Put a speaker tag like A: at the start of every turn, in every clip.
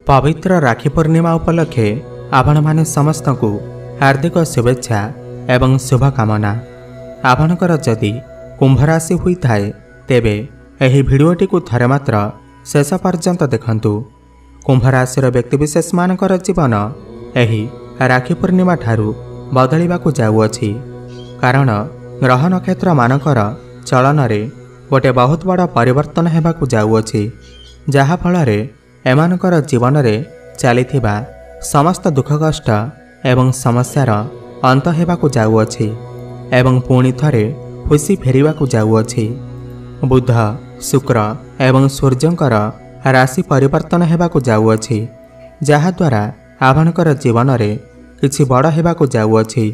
A: पवित्र राखी पूर्णिमा उपलक्षे आपण माने समस्त को हार्दिक शुभेच्छा एवं शुभकामना। आपणकर जदि कुंभ राशि हुई थाए तेबे एही भिडियोटी को थरे मात्र शेष पर्यंत देखंतु। कुंभ राशिर व्यक्तिविशेष मानकर जीवन एही राखी पूर्णिमा ठारू बदलिबाकू जाउअछि, कारण ग्रह नक्षत्र मानकर चलन रे गोटे बहुत बड़ परिवर्तन हेबाकू जाउअछि, जहा फलरे एमानकर जीवन रे चलीथिबा समस्त दुख कष्ट एवं समस्यार अंत हेबाकू जाउअछि एवं पुणी थरे खुशी फेरिबाकू जाउअछि। बुध, शुक्र एवं सूर्यंकर राशि परिवर्तन हेबाकू जाउअछि, जहा द्वारा आपणकर जीवन रे किछि बड़ हेबाकू जाउअछि।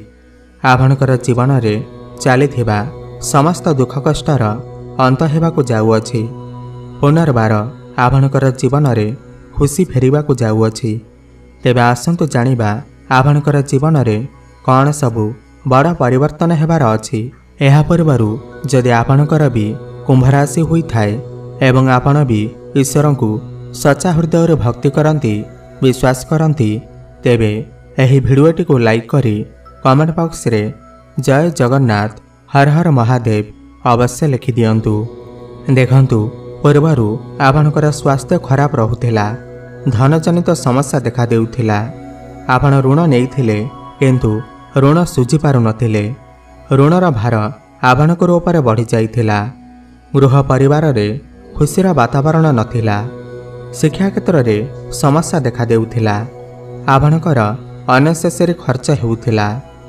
A: आपणकर जीवन रे चलीथिबा समस्त दुख कष्टर अंत हेबाकू जाउअछि। पुनर्बार आपणकर जीवन रे खुशी फेरिबाकू जाउअछि। तेबे आसंतु जानिबा आपणकर जीवन रे कौन सबु बड़ परिवर्तन हेबार अछि। एहा पूर्वरु जदि आपणकर भी कुंभ राशि हुई थाए एवं आपण भी ईश्वर को सच्चा हृदय भक्ति करती विश्वास करती, तेबे एही भिडियोटी को लाइक करी कमेंट बॉक्स रे जय जगन्नाथ हर हर महादेव अवश्य लिखि दियंतु। देखंतु पूर्वरु आपणकर स्वास्थ्य खराब रहुथिला, धन जनित समस्या देखा देउथिला, आपण ऋण नेइथिले किंतु ऋण सुझी पारु नथिले, ऋणर भार आपणकर ऊपर बढ़ी जाइथिला, गृह परिवार रे खुशीर वातावरण नथिला, शिक्षा क्षेत्र रे समस्या देखा देउथिला, आपणकर अननेसेसरी खर्च हेउथिला,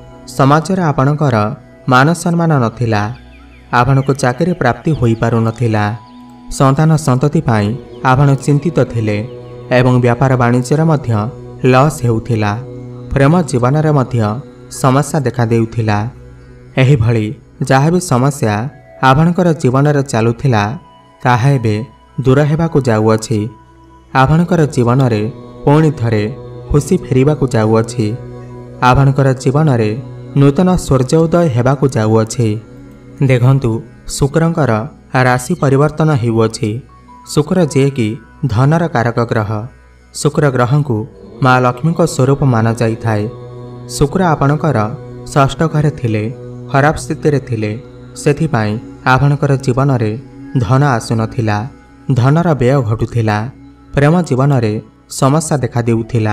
A: समाज रे आपणकर मान सम्मान नथिला, आपणको चाकरी प्राप्ति होई पारु नथिला, संतान संतति पाई आपण चिंतित थिले एवं व्यापार वाणिज्य मध्य लॉस हेउथिला, प्रेम जीवन रे मध्य समस्या देखा देउथिला। एही भली जहाँ भी समस्या आपणकर जीवन रे चालुथिला ताहा एबे दूर हेबाकू जाउअछि। आपणकर जीवन रे पुणी थरे खुशी फेरिबाकू जाउअछि। आपणकर जीवन रे नूतन सूर्योदय हेबाकू जाउअछि। देखंतु शुक्रंकर राशि परिवर्तन हेउअछि। शुक्र जे कि धनर कारक ग्रह, शुक्र ग्रह को माँ लक्ष्मी को स्वरूप माना जाई थाए। शुक्र आपणकर षष्ठ घरे थिले खराब स्थिति रे थिले, सेथिपाई आपणकर जीवन रे धन आसुनथिला, धनर व्यय घटुथिला, प्रेम जीवन रे समस्या देखा देउथिला,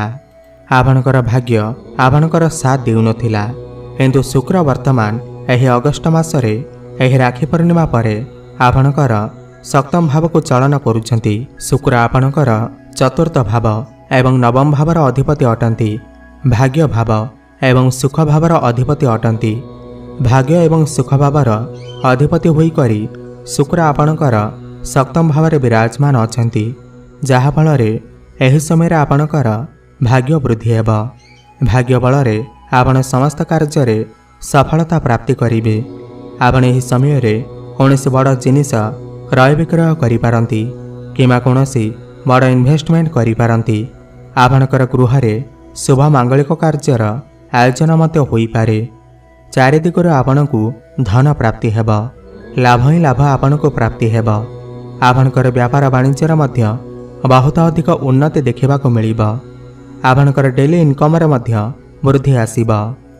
A: आपणकर भाग्य आपणकर साथ देउनथिला, किंतु शुक्र वर्तमान एही अगस्ट मासरे एही राखी पूर्णिमा परे आपणकर सप्तम भाव को चलन करुछंती। शुक्र आपणकर चतुर्थ भाव एवं नवम भावर अधिपति अटंती, भाग्य भाव एवं सुख भावर अधिपति अटंती। भाग्य एवं सुख भावर अधिपति होई करी शुक्र आपणकर सप्तम भाव रे विराजमान अछंती, जहा फल रे एही समय रे आपणकर भाग्य वृद्धि हेब। भाग्य बल रे आपण समस्त कार्य रे सफलता प्राप्ति करिवे। आपण एही समय रे कौनसी बड़ जिनिस क्रय विक्रय करि पारंती किमा कौनसी बड़ इन्वेस्टमेंट करि पारंती। आपणकर गृह रे शुभ मांगलिक कार्यर आयोजन मते होई पारे। चारिदिगरु आपणकु धन प्राप्ति हेब, लाभ ही लाभ आपणकु प्राप्ति हेब। आपणकर व्यापार वाणिज्य मध्य बहुत अधिक उन्नति देखिबाकू मिलिब। आपणकर डेली इनकम रे मध्य वृद्धि आसीब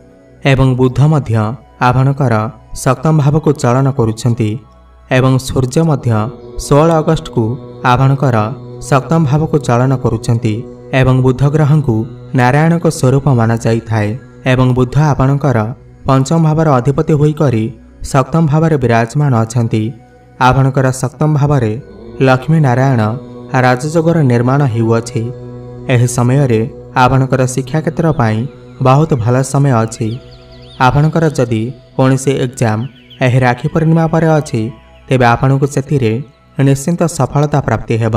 A: एवं बुध मध्य आपणकर सप्तम भाव को चलन करुछंती एवं सूर्य मध्य 16 अगस्त को आपणकर सप्तम भाव को चलन करुछंती एवं बुध ग्रह को नारायण को स्वरूप माना जाई थाए एवं बुध आपणकर पंचम भावर अधिपति होई करी सप्तम भाव रे विराजमान अछंती। आपणकर सप्तम भाव रे लक्ष्मी नारायण राजयोगर निर्माण हेउअछि। एही समय रे आपणकर शिक्षा क्षेत्र पाई बहुत भल समय अछि। आपणकर जदि कौनसी एग्जाम एही राखी पूर्णिमा पर अछि तेबे आपणको सेथिरे निश्चिंत सफलता प्राप्ति हेब।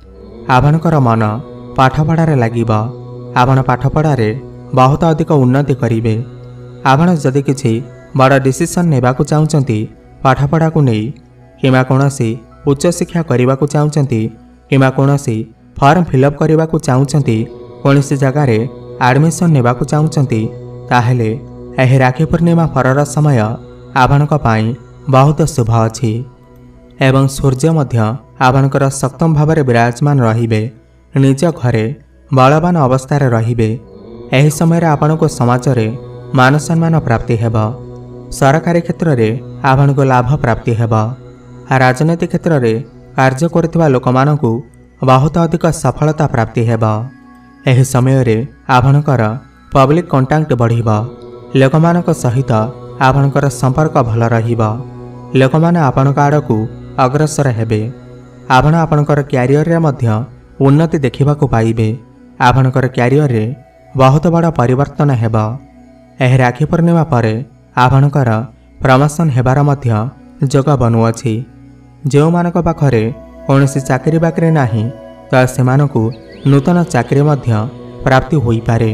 A: आपणकर मन पाठपढ़ारे लागिब। आपण पाठपढ़ारे बहुत अधिक उन्नति करिवे। आपण जदि किछि बड़ डिसिजन नेबाकू चाहुचंती पाठपढ़ा को नहीं, किमा कौनसी उच्च शिक्षा करबाकू चाहुचंती, किमा कौनसी फॉर्म फिलअप करबाकू चाहुचंती, कौनसी जगार एडमिशन नेबाकू चाहुचंती, ताहेले एही राखी पूर्णिमा परर समय आपणक पाई बहुत शुभ अछि। एवं सूर्य मध्य आपणकर सप्तम भाव रे विराजमान रहिबे। निज घरे बलवान अवस्था रहिबे। एही समय आपनको समाजरे मान सम्मान प्राप्ति हेब। सरकारी क्षेत्र में आपनको लाभ प्राप्ति हेब। राजनीति क्षेत्र में कार्य करुवा लोक मानकु बहुत अधिक सफलता प्राप्ति हेब। एही समय रे आपणकर पब्लिक कंटाक्ट बढ़िब। लोकमानक सहित आपणकर संपर्क भल रहिब। लोक माने आपणक आड़कू अग्रसर हेबे। आपण आपणकर क्यारियर रे मध्य उन्नति देखिबाकू पाइबे। आपणकर क्यारियर रे बहुत बड़ परिवर्तन हेब। एही राखी पूर्णिमा पर आपणकर प्रमोशन हेबार मध्य जोग बनुअछि। जो मानक पाखरे कौनसी चाकरी बाकरी नाही तो सेमानकु नूतन चाकरी मध्य प्राप्ति होई पारे।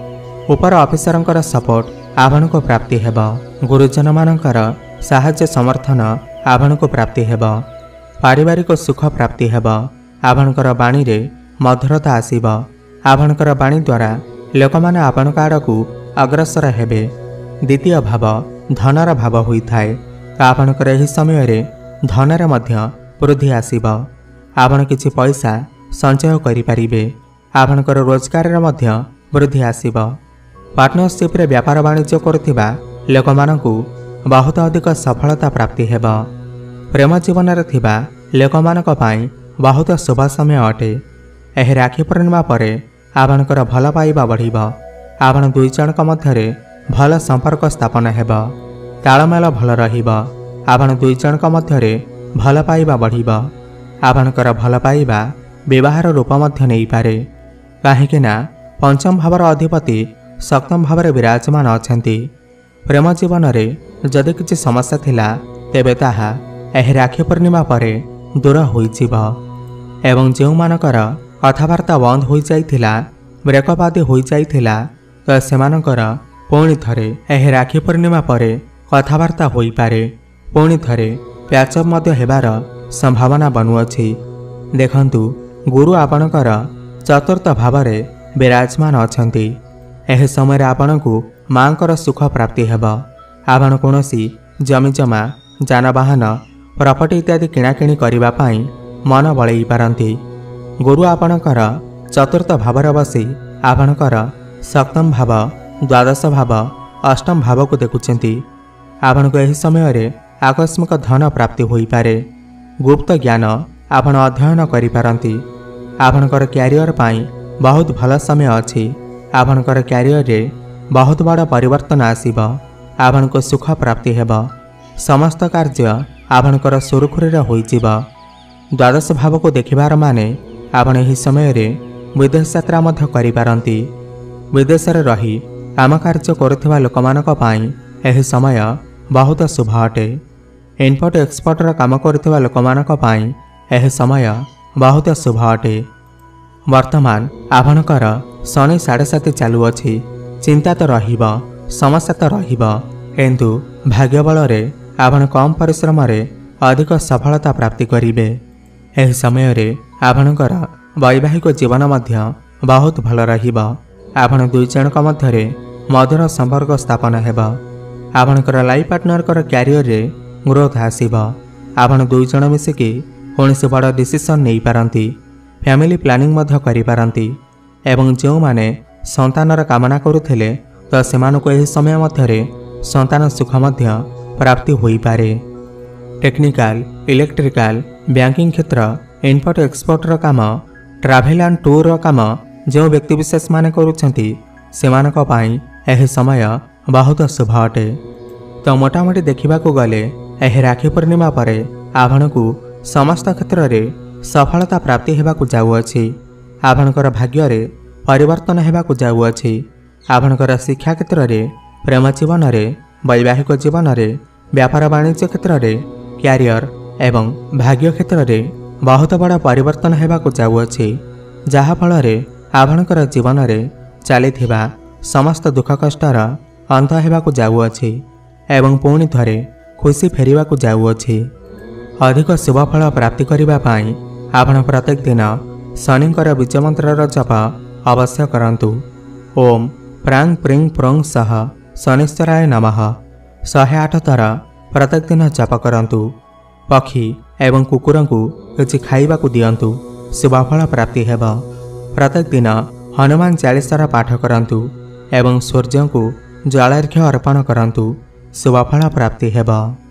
A: उपर ऑफिसरंकर सपोर्ट आपनको प्राप्ति हेब। गुरुजन मानकर साहाय्य समर्थन आपनको प्राप्ति हेब। पारिवारिक सुख प्राप्ति हेब। आपणकर बाणी रे मधुरता आसीब। आपणकर बाणी द्वारा लोकमाने आपणक आड़कू अग्रसर हेबे। द्वितीय भाव धनर भाव होइथाय। आपणकर एही समय रे धनर मध्य वृद्धि आसीब। आपण किछि पैसा संचय करि परिबे। आपणकर रोजगार रे मध्य वृद्धि आसीब। पार्टनरशिप रे व्यापार वाणिज्य करुथिबा लोकमानकु बहुत अधिक सफलता प्राप्ति हेब। प्रेम जीवन रे थिबा लोकमानक पई बहुत शुभ समय अटे। एही राखी पूर्णिमा पर आपणकर भल पाइबा बढ़िब। आपण दुई जनक मध्यरे भल संपर्क स्थापन हेब। तालमेल भल रहिब। आपण दुई जनक मध्यरे भल पाइबा बढ़िब। आपणकर भल पाइबा विवाहर रूप मध्य नहीं पारे। काहेकि ना पंचम भावर अधिपति सप्तम भाव विराजमान अछंती। प्रेम जीवन में जदि किछि समस्या थिला तेबे ताहा एही राखी पूर्णिमा पर दूर होइजिब। एवं जो मानकर कथबार्ता बंद हो जाइथिला ब्रेकअप आदि हो जाइथिला तो सेमानकर पुणी थरे एही राखी पूर्णिमा पर कथबार्ता होई पारे। पुणी थरे प्याचअप मध्य हेबार संभावना बनुअछि। देखंतु गुरु आपणकर चतुर्थ भावरे विराजमान अछंती। एही समय आपणकु मांकर सुख प्राप्ति हेब। आपण कोनोसी जमीजमा जानवाहन प्रॉपर्टी इत्यादि किणाकिणी करिबा पई मन बळेई पारंती। गुरु आपणकर चतुर्थ भावरे बसी आपणकर सप्तम भाव द्वादश भाव अष्टम भाव को देखुचंती। आपणको एही समय रे आकस्मिक धन प्राप्ति होई पारे। गुप्त ज्ञान आपण अध्ययन करि पारंती। आपणकर क्यारियर पई बहुत भल समय अछि। आपणकर क्यारियर रे बहुत बड़ परिवर्तन आसीब। आपणको सुख प्राप्ति हेब। समस्त कार्य आपणकर सुरुखुरी होइजिब। द्वादश भाव को देखिबार माने आपण एही समय रे विदेश यात्रा मध्य करि पारंती। विदेश रे रही काम कार्य करुथिबा लोकमानक पई एही समय बहुत शुभ अटे। इनपुट एक्सपोर्ट काम करुथिबा लोकमानक पई एही समय बहुत शुभ अटे। वर्तमान आपणकर शनि 7.5 चालुअछि। चिंता तो रहिब, समस्या तो रहिब, किंतु भाग्य बल रे आपण कम परिश्रम रे अधिक सफलता प्राप्ति करिवे। एही समय रे आपणकर वैवाहिक जीवन मध्य बहुत भल रहिब। आपण दुई जनक मध्यरे मधुर संपर्क स्थापन हेब। आपणकर लाइफ पार्टनर क्यारियर रे ग्रोथ आसीब। आपण दुई जन मिसिकी कौनसी बड़ डिसीजन नहीं पारंती। फैमिली प्लानिंग मध्य करि पारंती। एवं जो माने संतानर कामना करुथिले तो सेमानको एही समय मध्यरे संतान सुख मध्य प्राप्ति होई पारे। टेक्निकल, इलेक्ट्रिकल, बैंकिंग क्षेत्र, इनपुट एक्सपोर्ट काम, ट्रैवल एंड टूर काम जो व्यक्ति विशेष माने करुछंती सेमानक पई एही समय बहुत शुभ अटे। तो मोटामोटी देखिबाकू गले एही राखी पूर्णिमा पर आपणकू समस्त क्षेत्र रे सफलता प्राप्ति हेबाकू जाउअछि। आपणकर भाग्य रे परिवर्तन हेबाकू जाउअछि। आपणकर शिक्षा क्षेत्र रे, प्रेम जीवन रे, वैवाहिक जीवन रे, व्यापार वाणिज्य क्षेत्र रे, क्यारियर एवं भाग्य क्षेत्र रे बहुत बड़ परिवर्तन हेबाकू जाउअछि। जहा फल रे आपणकर जीवन रे चलीथिबा समस्त दुख कष्टर अंत हेबाकू जाउअछि एवं पुणी थरे खुशी फेरिबाकू जाउअछि। अधिक शुभ फल प्राप्ति करिबा पई आपण प्रत्येक दिन शनिंकर बीज मंत्रर जप अवश्य करंतु। ओम प्रांग प्रिंग प्रोंग सह शनिश्चराय नमः 108 थर प्रत्येक दिन जप करंतु। पक्षी एवं कुकुर को किछि खाइबाकू दियंतु। शुभ फल प्राप्ति हेब। प्रत्येक दिन हनुमान चालीसार पाठ करंतु एवं सूर्य को जलार्घ्य अर्पण करंतु शुभफल प्राप्ति हेब।